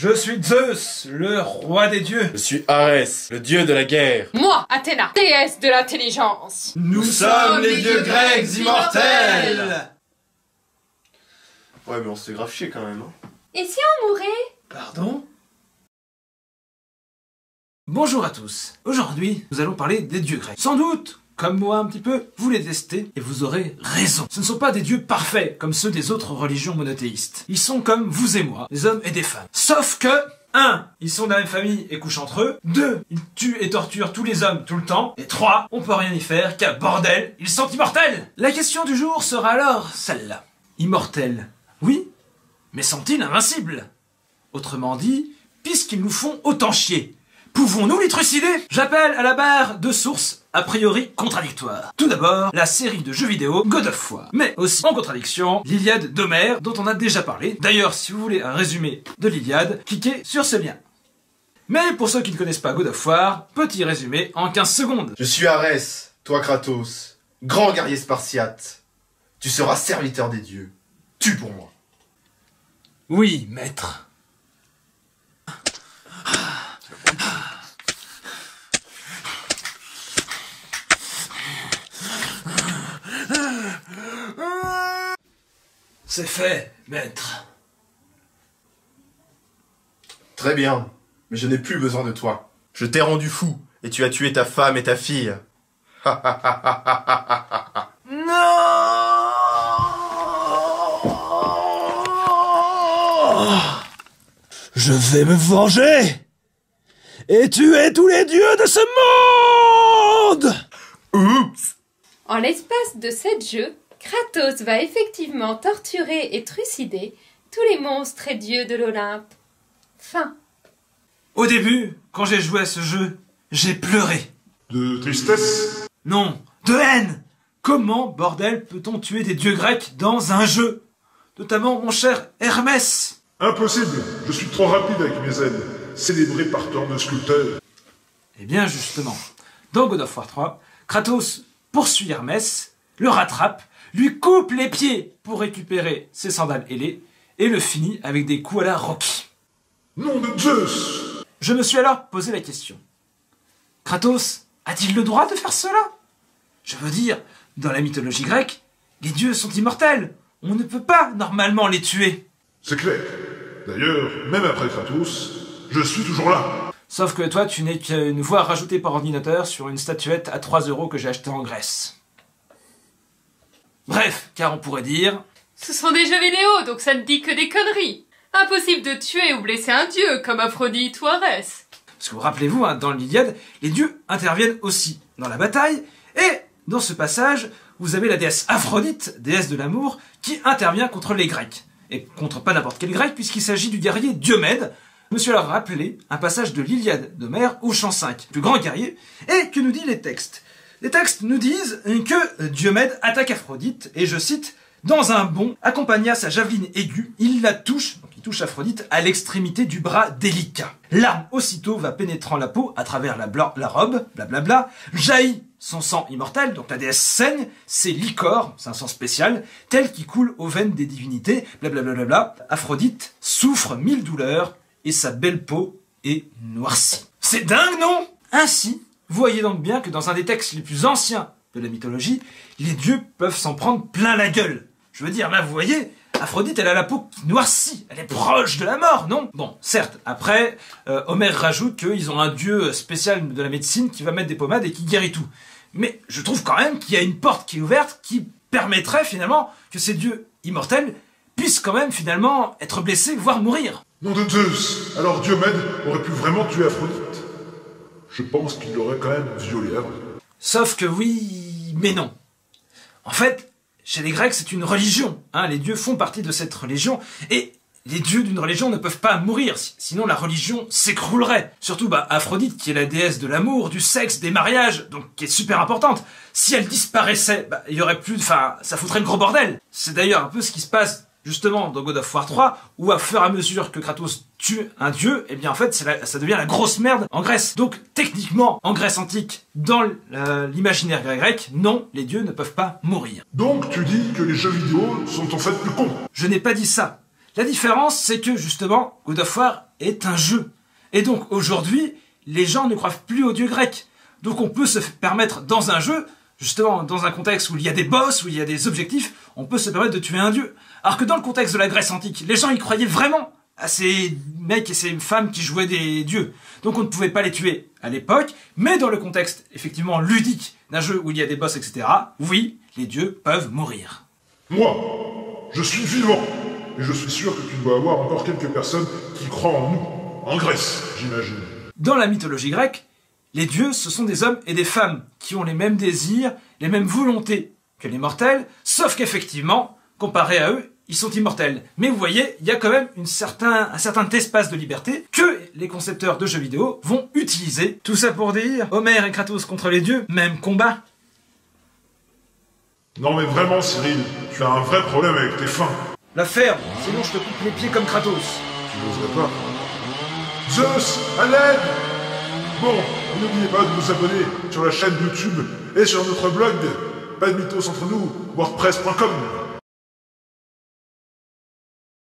Je suis Zeus, le roi des dieux. Je suis Arès, le dieu de la guerre. Moi, Athéna, déesse de l'intelligence. Nous sommes les dieux grecs immortels. Ouais, mais on se fait grave chier quand même, hein. Et si on mourait? Pardon? Bonjour à tous. Aujourd'hui, nous allons parler des dieux grecs. Sans doute, comme moi un petit peu, vous les testez et vous aurez raison. Ce ne sont pas des dieux parfaits comme ceux des autres religions monothéistes. Ils sont comme vous et moi, des hommes et des femmes. Sauf que 1. Ils sont de la même famille et couchent entre eux. 2. Ils tuent et torturent tous les hommes tout le temps. Et 3. On peut rien y faire car bordel, ils sont immortels. La question du jour sera alors celle-là. Immortels, oui, mais sont-ils invincibles? Autrement dit, puisqu'ils nous font autant chier, pouvons-nous les trucider? J'appelle à la barre deux sources a priori contradictoires. Tout d'abord, la série de jeux vidéo God of War. Mais aussi, en contradiction, l'Iliade d'Homère, dont on a déjà parlé. D'ailleurs, si vous voulez un résumé de l'Iliade, cliquez sur ce lien. Mais pour ceux qui ne connaissent pas God of War, petit résumé en 15 secondes. Je suis Arès, toi Kratos, grand guerrier spartiate. Tu seras serviteur des dieux. Tue pour moi. Oui, maître. C'est fait, maître. Très bien, mais je n'ai plus besoin de toi. Je t'ai rendu fou, et tu as tué ta femme et ta fille. Non! Je vais me venger et tuer tous les dieux de ce monde! Oups! En l'espace de 7 jeux, Kratos va effectivement torturer et trucider tous les monstres et dieux de l'Olympe. Fin. Au début, quand j'ai joué à ce jeu, j'ai pleuré. De tristesse? Non, de haine! Comment, bordel, peut-on tuer des dieux grecs dans un jeu? Notamment mon cher Hermès. Impossible, je suis trop rapide avec mes aides, célébrées par tant de sculpteurs. Eh bien justement, dans God of War 3, Kratos poursuit Hermès, le rattrape, lui coupe les pieds pour récupérer ses sandales ailées, et le finit avec des coups à la Rocky. Nom de Zeus! Je me suis alors posé la question. Kratos a-t-il le droit de faire cela? Je veux dire, dans la mythologie grecque, les dieux sont immortels. On ne peut pas normalement les tuer. C'est clair. D'ailleurs, même après Kratos, je suis toujours là. Sauf que toi, tu n'es qu'une voix rajoutée par ordinateur sur une statuette à 3 € que j'ai achetée en Grèce. Bref, car on pourrait dire... Ce sont des jeux vidéo, donc ça ne dit que des conneries. Impossible de tuer ou blesser un dieu comme Aphrodite ou Arès. Parce que vous rappelez-vous, hein, dans l'Iliade, les dieux interviennent aussi dans la bataille, et dans ce passage, vous avez la déesse Aphrodite, déesse de l'amour, qui intervient contre les Grecs. Et contre pas n'importe quel Grec, puisqu'il s'agit du guerrier Diomède. Je me suis alors rappelé un passage de l'Iliade d'Homère au chant 5, du grand guerrier, et que nous disent les textes. Les textes nous disent que Diomède attaque Aphrodite, et je cite, « Dans un bond, accompagna sa javeline aiguë, il la touche, donc il touche Aphrodite, à l'extrémité du bras délicat. L'arme aussitôt va pénétrant la peau à travers la robe, blablabla, jaillit son sang immortel, donc la déesse saigne, c'est l'icor, c'est un sang spécial, tel qui coule aux veines des divinités, blablabla. Aphrodite souffre 1000 douleurs, et sa belle peau est noircie. C'est dingue, non? Ainsi, vous voyez donc bien que dans un des textes les plus anciens de la mythologie, les dieux peuvent s'en prendre plein la gueule. Je veux dire, là, vous voyez, Aphrodite, elle a la peau qui noircit, elle est proche de la mort, non? Bon, certes, après, Homère rajoute qu'ils ont un dieu spécial de la médecine qui va mettre des pommades et qui guérit tout. Mais je trouve quand même qu'il y a une porte qui est ouverte qui permettrait finalement que ces dieux immortels puissent quand même finalement être blessés, voire mourir. Nom de Zeus! Alors Diomède aurait pu vraiment tuer Aphrodite? Je pense qu'il l'aurait quand même violée avant. Sauf que oui, mais non. En fait, chez les Grecs, c'est une religion. Hein, les dieux font partie de cette religion. Et les dieux d'une religion ne peuvent pas mourir, sinon la religion s'écroulerait. Surtout Aphrodite, qui est la déesse de l'amour, du sexe, des mariages, donc qui est super importante. Si elle disparaissait, il y aurait plus... Enfin, ça foutrait le gros bordel. C'est d'ailleurs un peu ce qui se passe justement dans God of War 3, où à fur et à mesure que Kratos tue un dieu, eh bien en fait ça devient la grosse merde en Grèce. Donc techniquement, en Grèce antique, dans l'imaginaire grec, non, les dieux ne peuvent pas mourir. Donc tu dis que les jeux vidéo sont en fait plus cons? Je n'ai pas dit ça. La différence, c'est que justement, God of War est un jeu. Et donc aujourd'hui, les gens ne croient plus aux dieux grecs. Donc on peut se permettre dans un jeu, justement dans un contexte où il y a des boss, où il y a des objectifs, on peut se permettre de tuer un dieu. Alors que dans le contexte de la Grèce antique, les gens y croyaient vraiment à ces mecs et ces femmes qui jouaient des dieux. Donc on ne pouvait pas les tuer à l'époque, mais dans le contexte effectivement ludique d'un jeu où il y a des boss, etc., oui, les dieux peuvent mourir. Moi, je suis vivant. Et je suis sûr que tu dois avoir encore quelques personnes qui croient en nous. En Grèce, j'imagine. Dans la mythologie grecque, les dieux, ce sont des hommes et des femmes qui ont les mêmes désirs, les mêmes volontés que les mortels, sauf qu'effectivement, comparé à eux, ils sont immortels. Mais vous voyez, il y a quand même un certain espace de liberté que les concepteurs de jeux vidéo vont utiliser. Tout ça pour dire, Homer et Kratos contre les dieux, même combat. Non mais vraiment, Cyril, tu as un vrai problème avec tes fins. La ferme, sinon je te coupe les pieds comme Kratos. Tu n'oserais pas. Zeus, à l'aide! Bon, n'oubliez pas de vous abonner sur la chaîne YouTube et sur notre blog, pas de mythos entre nous, wordpress.com.